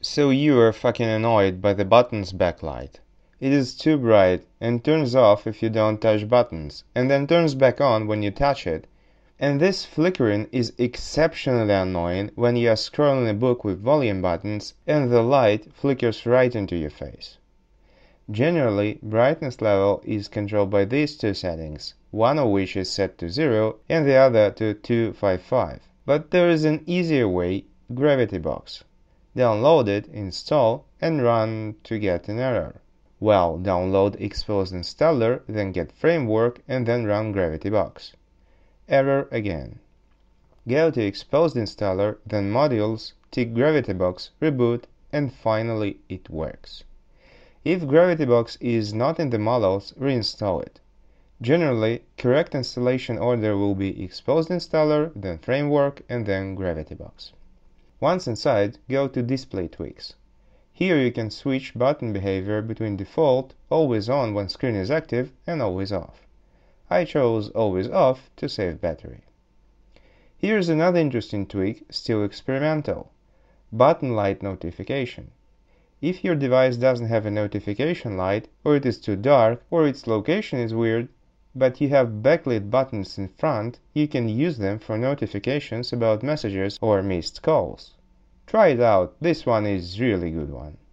So you are fucking annoyed by the button's backlight. It is too bright and turns off if you don't touch buttons, and then turns back on when you touch it. And this flickering is exceptionally annoying when you are scrolling a book with volume buttons and the light flickers right into your face. Generally, brightness level is controlled by these two settings, one of which is set to 0 and the other to 255. But there is an easier way, Gravity Box. Download it, install, and run to get an error. Well, download Exposed Installer, then get Framework, and then run Gravity Box. Error again. Go to Exposed Installer, then Modules, tick Gravity Box, reboot, and finally it works. If Gravity Box is not in the models, reinstall it. Generally, correct installation order will be Exposed Installer, then Framework, and then Gravity Box. Once inside, go to Display Tweaks. Here you can switch button behavior between default, always on when screen is active, and always off. I chose always off to save battery. Here's another interesting tweak, still experimental. Button light notification. If your device doesn't have a notification light, or it is too dark, or its location is weird, but you have backlit buttons in front, you can use them for notifications about messages or missed calls. Try it out, this one is really good one.